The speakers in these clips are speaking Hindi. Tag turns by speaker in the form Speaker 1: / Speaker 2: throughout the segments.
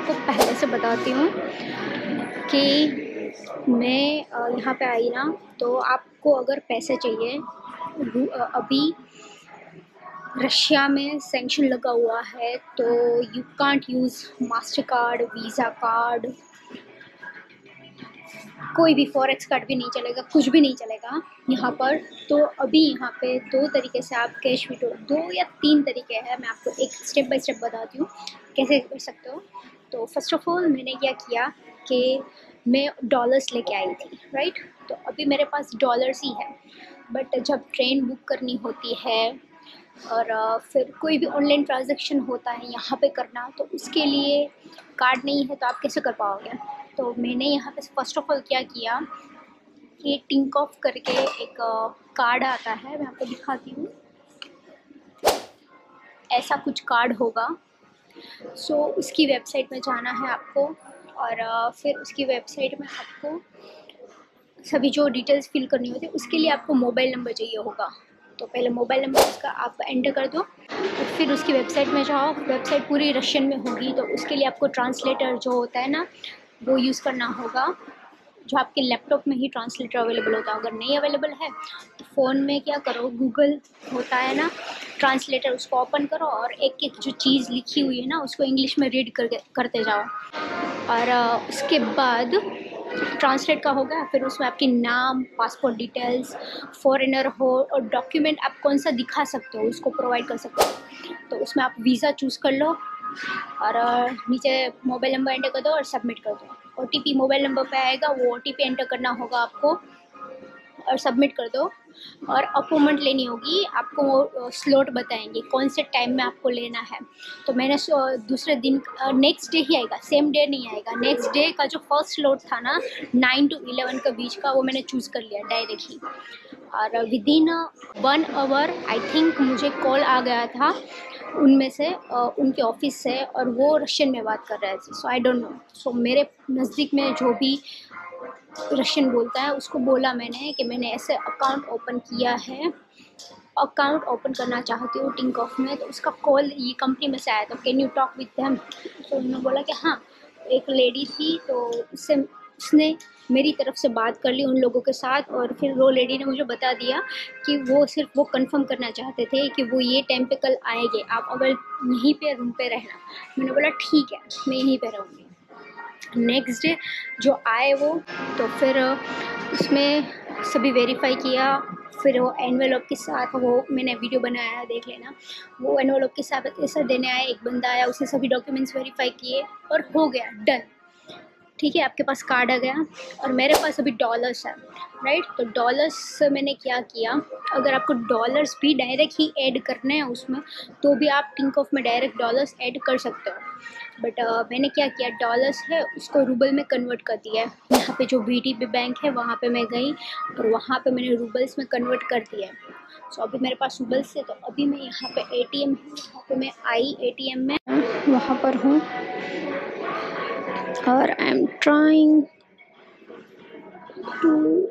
Speaker 1: आपको पहले से बताती हूँ कि मैं यहाँ पे आई ना, तो आपको अगर पैसे चाहिए अभी रशिया में सैंक्शन लगा हुआ है, तो you can't use Mastercard, Visa card, कोई भी फॉरेक्स कार्ड भी नहीं चलेगा, कुछ भी नहीं चलेगा यहाँ पर। तो अभी यहाँ पे दो तरीके से आप कैश विड्रॉ, 2 या 3 तरीके हैं, मैं आपको एक स्टेप बाय स्टेप बताती हूँ कैसे कर सकते हो। तो फर्स्ट ऑफ ऑल मैंने क्या किया कि मैं डॉलर्स लेके आई थी, राइट। तो अभी मेरे पास डॉलर्स ही है, बट जब ट्रेन बुक करनी होती है और फिर कोई भी ऑनलाइन ट्रांजैक्शन होता है यहाँ पे करना, तो उसके लिए कार्ड नहीं है तो आप कैसे कर पाओगे। तो मैंने यहाँ पे फर्स्ट ऑफ ऑल क्या किया कि टिंकॉफ करके एक कार्ड आता है, मैं आपको दिखाती हूँ। ऐसा कुछ कार्ड होगा। सो उसकी वेबसाइट में जाना है आपको, और फिर उसकी वेबसाइट में आपको सभी जो डिटेल्स फिल करनी होती है उसके लिए आपको मोबाइल नंबर चाहिए होगा। तो पहले मोबाइल नंबर उसका आप एंटर कर दो, और फिर उसकी वेबसाइट में जाओ। वेबसाइट पूरी रशियन में होगी, तो उसके लिए आपको ट्रांसलेटर जो होता है ना, वो यूज़ करना होगा, जो आपके लैपटॉप में ही ट्रांसलेटर अवेलेबल होता है। अगर नहीं अवेलेबल है तो फ़ोन में क्या करो, गूगल होता है ना ट्रांसलेटर, उसको ओपन करो और एक एक जो चीज़ लिखी हुई है ना उसको इंग्लिश में रीड करते जाओ। और उसके बाद ट्रांसलेट का होगा, फिर उसमें आपके नाम, पासपोर्ट डिटेल्स, फॉरेनर हो और डॉक्यूमेंट आप कौन सा दिखा सकते हो उसको प्रोवाइड कर सकते हो। तो उसमें आप वीज़ा चूज़ कर लो, और नीचे मोबाइल नंबर एंटर कर दो और सबमिट कर दो। OTP मोबाइल नंबर पे आएगा, वो OTP एंटर करना होगा आपको और सबमिट कर दो। और अपॉइंटमेंट लेनी होगी आपको, वो स्लॉट बताएंगे कौन से टाइम में आपको लेना है। तो मैंने दूसरे दिन नेक्स्ट डे ही आएगा, सेम डे नहीं आएगा, नेक्स्ट डे का जो फर्स्ट स्लॉट था ना 9 to 11 के बीच का, वो मैंने चूज़ कर लिया डायरेक्ट ही। और विदिन 1 आवर आई थिंक मुझे कॉल आ गया था उनमें से, उनके ऑफिस से, और वो रशियन में बात कर रहे थे। सो आई डोंट नो, सो मेरे नज़दीक में जो भी रशियन बोलता है उसको बोला मैंने कि मैंने ऐसे अकाउंट ओपन किया है, अकाउंट ओपन करना चाहती हूँ टिंकॉफ में। तो उसका कॉल ये कंपनी में से आया, तो can you talk with them. तो उन्होंने बोला कि हाँ, एक लेडी थी, तो उसने मेरी तरफ से बात कर ली उन लोगों के साथ, और फिर वो लेडी ने मुझे बता दिया कि वो सिर्फ वो कंफर्म करना चाहते थे कि वो ये टाइम पे कल आएंगे, आप अगर यहीं पे रूम पे रहना। मैंने बोला ठीक है, मैं यहीं पे रहूँगी। नेक्स्ट डे जो आए वो, तो फिर उसमें सभी वेरीफाई किया। फिर वो एनवेलप के साथ, वो मैंने वीडियो बनाया है, देख लेना। वो एनवेलप के साथ ऐसा देने आया, एक बंदा आया, उसने सभी डॉक्यूमेंट्स वेरीफाई किए और हो गया, डन। ठीक है, आपके पास कार्ड आ गया। और मेरे पास अभी डॉलर्स है, राइट। तो डॉलर्स से मैंने क्या किया, अगर आपको डॉलर्स भी डायरेक्ट ही ऐड करने हैं उसमें, तो भी आप टिंकॉफ में डायरेक्ट डॉलर्स ऐड कर सकते हो। बट मैंने क्या किया, डॉलर्स है उसको रूबल में कन्वर्ट कर दिया है। यहाँ पे जो VTB बैंक है वहाँ पे मैं गई और वहाँ पे मैंने रूबल्स में कन्वर्ट कर दिया है। सो अभी मेरे पास रूबल्स है, तो अभी मैं यहाँ पे ATM है, यहाँ पे मैं आई ATM में वहाँ पर हूँ, और I am trying to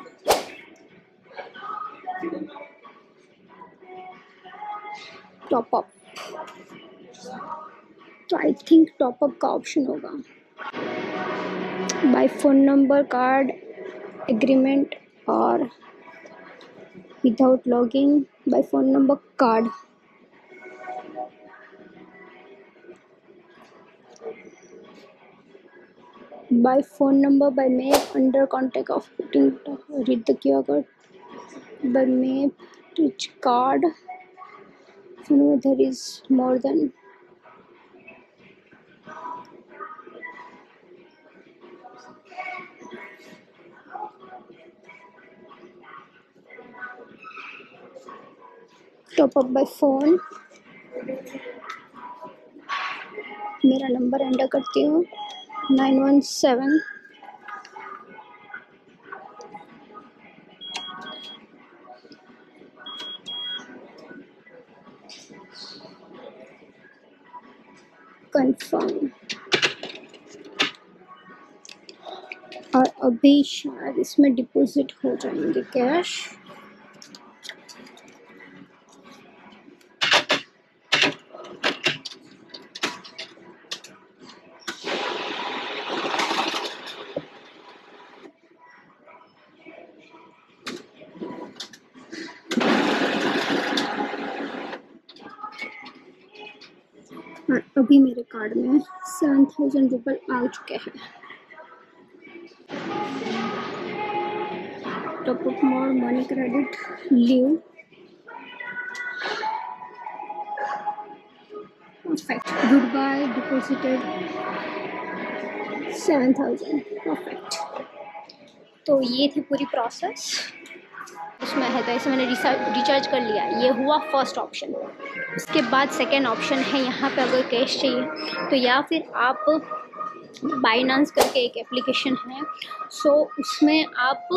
Speaker 1: top up. तो आई थिंक टॉप अप का ऑप्शन होगा, by phone number, card, agreement, और without logging, by phone number, card. By phone number, by map, under contact of putting, read the QR code. By map, which card, whenever there is more than top up by phone। मेरा नंबर एंटर करती हूँ 917। कंफर्म। और अभी शायद इसमें डिपॉजिट हो जाएंगे कैश। अभी मेरे कार्ड में 7000 रुपये आ चुके हैं। Top up more money credit leave perfect, good bye deposited 7000 perfect. तो ये थी पूरी प्रोसेस उसमें है। तो ऐसे मैंने रिचार्ज कर लिया, ये हुआ फर्स्ट ऑप्शन। उसके बाद सेकेंड ऑप्शन है यहाँ पे अगर कैश चाहिए तो या फिर आप बाइनांस करके एक एप्लीकेशन है, सो उसमें आप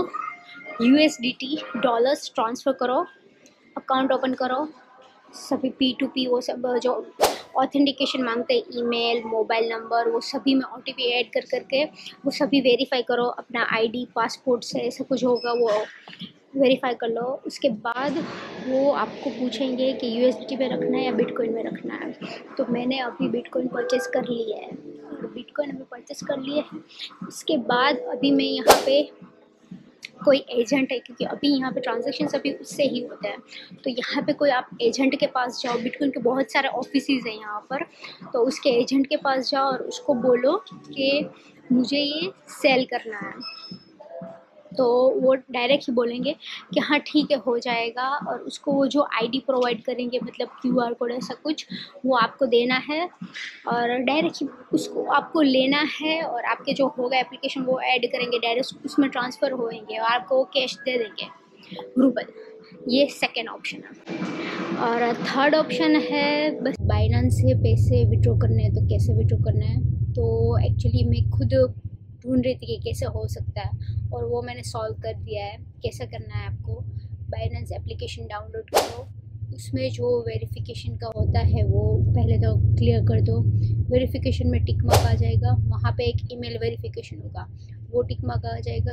Speaker 1: USDT डॉलर्स ट्रांसफ़र करो, अकाउंट ओपन करो, सभी P2P वो सब जो ऑथेंटिकेशन मांगते हैं, ईमेल, मोबाइल नंबर, वो सभी में OTP ऐड कर करके वो सभी वेरीफाई करो, अपना ID पासपोर्ट से ऐसा कुछ होगा वो वेरीफाई कर लो। उसके बाद वो आपको पूछेंगे कि USDT में रखना है या बिटकॉइन में रखना है। तो मैंने अभी बिटकॉइन परचेस कर लिया है, बिटकॉइन अभी परचेस कर लिए हैं। उसके बाद अभी मैं यहाँ पे कोई एजेंट है, क्योंकि अभी यहाँ पे ट्रांजैक्शन अभी उससे ही होते हैं, तो यहाँ पे कोई आप एजेंट के पास जाओ, बिटकॉइन के बहुत सारे ऑफिसेज हैं यहाँ पर, तो उसके एजेंट के पास जाओ और उसको बोलो कि मुझे ये सेल करना है, तो वो डायरेक्ट ही बोलेंगे कि हाँ ठीक है हो जाएगा। और उसको वो जो ID प्रोवाइड करेंगे, मतलब QR कोड ऐसा कुछ, वो आपको देना है और डायरेक्ट ही उसको आपको लेना है, और आपके जो होगा एप्लीकेशन वो ऐड करेंगे, डायरेक्ट उसमें ट्रांसफ़र होएंगे और आपको वो कैश दे देंगे रूबल। ये सेकेंड ऑप्शन है। और थर्ड ऑप्शन है बस बाइनांस से पैसे विड्रॉ करने हैं। तो कैसे विड्रॉ करना है, तो एक्चुअली मैं खुद ढूंढ रही थी कि कैसे हो सकता है, और वो मैंने सॉल्व कर दिया है। कैसा करना है, आपको बाइनेंस एप्लीकेशन डाउनलोड करो, उसमें जो वेरिफिकेशन का होता है वो पहले तो क्लियर कर दो। वेरिफिकेशन में टिक मार्क आ जाएगा, वहाँ पे एक ईमेल वेरिफिकेशन होगा, वो टिक मार्क आ जाएगा।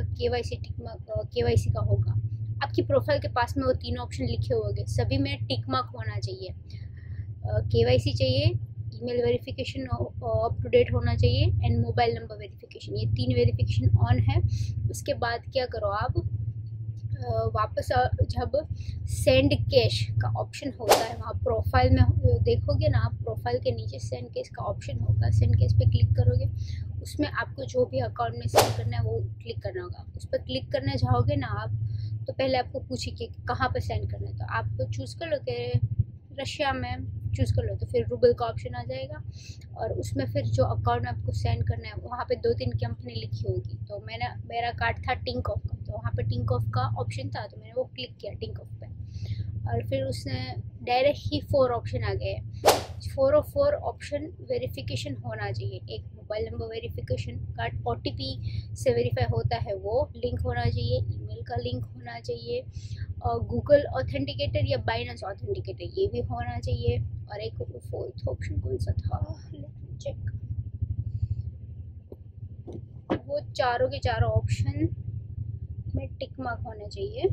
Speaker 1: KYC का होगा। आपकी प्रोफाइल के पास में वो तीनों ऑप्शन लिखे होंगे, सभी में टिक मार्क होना चाहिए। KYC चाहिए, email verification up to date होना चाहिए, एंड मोबाइल नंबर वेरिफिकेशन, ये 3 वेरिफिकेशन ऑन है। उसके बाद क्या करो आप, वापस जब सेंड कैश का ऑप्शन होता है, वहाँ प्रोफाइल में देखोगे ना आप, प्रोफाइल के नीचे सेंड कैश का ऑप्शन होगा, सेंड कैश पे क्लिक करोगे, उसमें आपको जो भी अकाउंट में सेंड करना है वो क्लिक करना होगा। उस पर क्लिक करने जाओगे ना आप, तो पहले आपको पूछे कि कहाँ पर सेंड करना है, तो आप चूज़ कर लो कि रशिया में चूज़ कर लो, तो फिर रूबल का ऑप्शन आ जाएगा, और उसमें फिर जो अकाउंट में आपको सेंड करना है वहाँ पे 2-3 कंपनी लिखी होगी। तो मेरा कार्ड था टिंकॉफ का, तो वहाँ पे टिंकॉफ का ऑप्शन था, तो मैंने वो क्लिक किया टिंकॉफ पे, और फिर उसने डायरेक्ट ही 4 ऑप्शन आ गए। 4 ऑप्शन वेरिफिकेशन होना चाहिए। एक mobile number verification, card OTP से वेरीफाई होता है वो लिंक होना चाहिए, ईमेल का लिंक होना चाहिए, और गूगल ऑथेंटिकेटर या बाइनेंस ऑथेंटिकेटर ये भी होना चाहिए, और एक 4th ऑप्शन कौन सा था, चेक, वो चारों के चारों ऑप्शन में टिक मार्क होना चाहिए।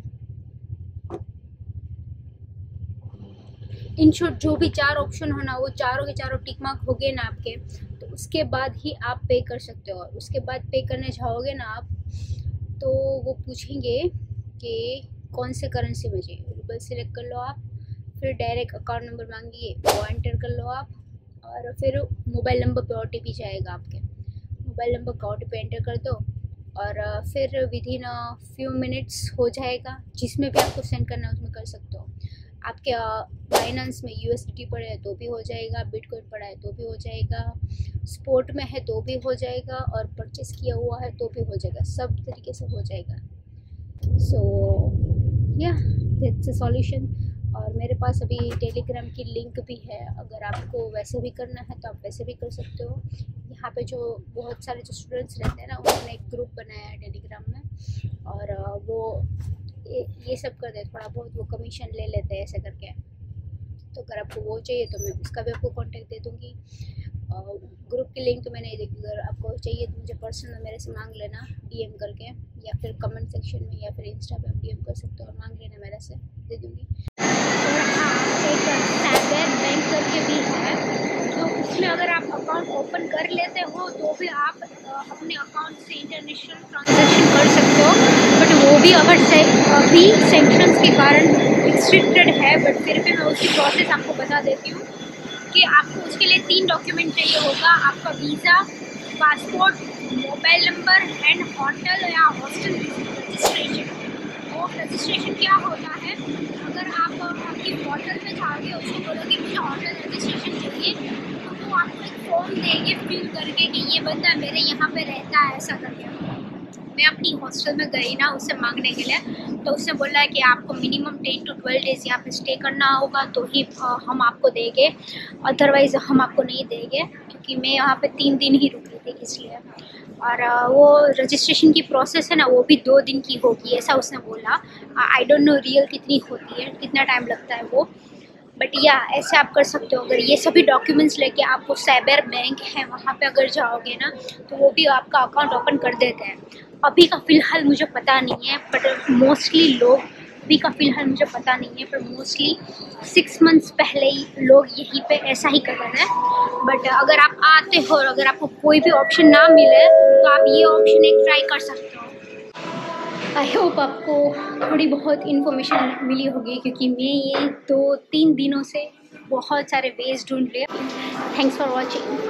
Speaker 1: इन शॉर्ट जो भी 4 ऑप्शन हो ना, वो चारों के चारों टिक मार्क हो गए ना आपके, तो उसके बाद ही आप पे कर सकते हो। और उसके बाद पे करने जाओगे ना आप, तो वो पूछेंगे कि कौन से करेंसी में चाहिए, रूबल सिलेक्ट कर लो आप, फिर डायरेक्ट अकाउंट नंबर मांगिए वो एंटर कर लो आप, और फिर मोबाइल नंबर पे OTP जाएगा आपके, मोबाइल नंबर का OTP एंटर कर दो, और फिर विदिन फ्यू मिनट्स हो जाएगा। जिसमें भी आपको सेंड करना है उसमें कर सकते हो। आपके बाइनेंस में USDT पड़े है तो भी हो जाएगा, बिटकॉइन पड़ा है तो भी हो जाएगा, स्पॉट में है तो भी हो जाएगा, और परचेस किया हुआ है तो भी हो जाएगा, सब तरीके से हो जाएगा। सो या दैट्स अ सॉल्यूशन। और मेरे पास अभी टेलीग्राम की लिंक भी है, अगर आपको वैसे भी करना है तो आप वैसे भी कर सकते हो। यहाँ पे जो बहुत सारे जो स्टूडेंट्स रहते हैं ना, उन्होंने एक ग्रुप बनाया है टेलीग्राम में, और वो ये सब कर दे, थोड़ा बहुत वो कमीशन ले लेते हैं ऐसे करके। तो अगर आपको वो चाहिए तो मैं उसका भी आपको कांटेक्ट दे दूँगी। ग्रुप की लिंक तो मैंने ये देखी, अगर आपको चाहिए तो मुझे पर्सनल मेरे से मांग लेना DM करके, या फिर कमेंट सेक्शन में, या फिर इंस्टा पे आप DM कर सकते हो और मांग लेना, मेरे से दे दूँगी। और हाँ, एक साइबर बैंक करके भी है, तो उसमें अगर आप अकाउंट ओपन कर लेते हो तो भी आप अपने अकाउंट से इंटरनेशनल ट्रांजैक्शन कर सकते हो, बट वो भी अभी सेंक्शंस के कारण रिस्ट्रिक्टेड है, बट फिर भी मैं उसकी प्रोसेस आपको बता देती हूँ। कि आपको उसके लिए 3 डॉक्यूमेंट चाहिए होगा, आपका visa, passport, mobile number and hotel या हॉस्टल रजिस्ट्रेशन। वो रजिस्ट्रेशन क्या होता है, अगर आप आपकी होटल में जाओगे उसको बोलोगे मुझे होटल रजिस्ट्रेशन चाहिए, तो वो आपको एक फॉर्म देंगे फिल करके कि ये बंदा मेरे यहाँ पे रहता है, ऐसा करके। मैं अपनी हॉस्टल में गई ना उससे मांगने के लिए, तो उसने बोला है कि आपको मिनिमम 10 to 12 डेज़ यहाँ पे स्टे करना होगा तो ही हम आपको देंगे, अदरवाइज़ हम आपको नहीं देंगे, क्योंकि मैं यहाँ पे 3 दिन ही रुकी थी इसलिए। और वो रजिस्ट्रेशन की प्रोसेस है ना वो भी 2 दिन की होगी, ऐसा उसने बोला। आई डोंट नो रियल कितनी होती है, कितना टाइम लगता है वो, बट या ऐसे आप कर सकते हो। अगर ये सभी डॉक्यूमेंट्स लेके आपको साइबर बैंक है वहाँ पे अगर जाओगे ना तो वो भी आपका अकाउंट ओपन कर देते हैं। अभी का फ़िलहाल मुझे पता नहीं है, बट मोस्टली लोग, अभी का फ़िलहाल मुझे पता नहीं है, पर मोस्टली 6 मंथ्स पहले ही लोग यहीं पे ऐसा ही कर रहे हैं। बट अगर आप आते हो और अगर आपको कोई भी ऑप्शन ना मिले तो आप ये ऑप्शन एक ट्राई कर सकते हो। आई होप आपको थोड़ी बहुत इन्फॉर्मेशन मिली होगी, क्योंकि मैं ये 2-3 दिनों से बहुत सारे वेज ढूंढ लिए। Thanks for watching.